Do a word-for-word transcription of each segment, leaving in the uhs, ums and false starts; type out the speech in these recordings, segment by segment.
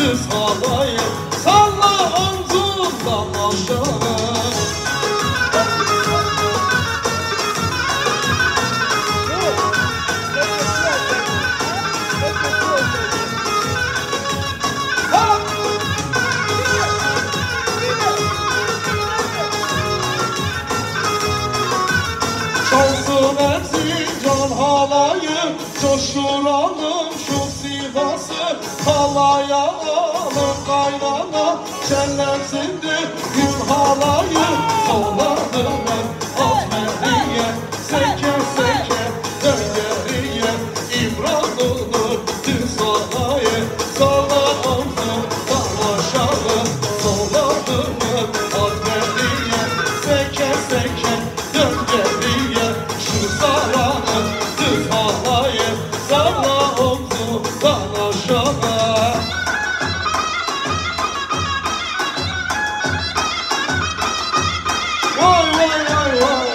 düz havayı salla omzundan aşağı. Çalsın Erzincan halayı, coşturalım şu Sivas'ı. Halaya alın kaynana, şenlensindir gün halayı. Soladım ben Azmeriye, seke seke dön geriye. İmranlı'nın düz halayı, salla omzundan aşağı. Soladım ben Azmeriye, seke seke dön geriye. Şu saranın düz halayı, salla omzundan aşağı. Vay vay vay vay.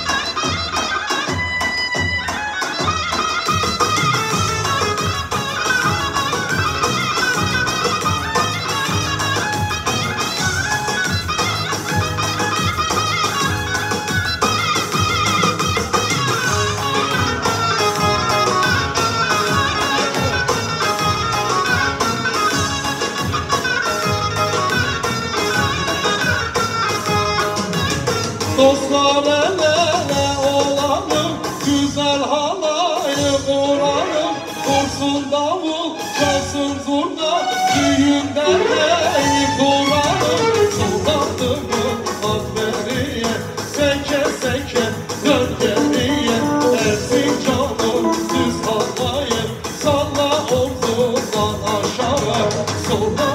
Dostlar el ele olalım, güzel halayı kuralım. Vursun davul, çalsın zurna, düğün derneği kuralım. Suladım mı Azmeriye, seke seke dön geriye. Erzincan'ın düz halayı, salla omzundan aşağı. Sula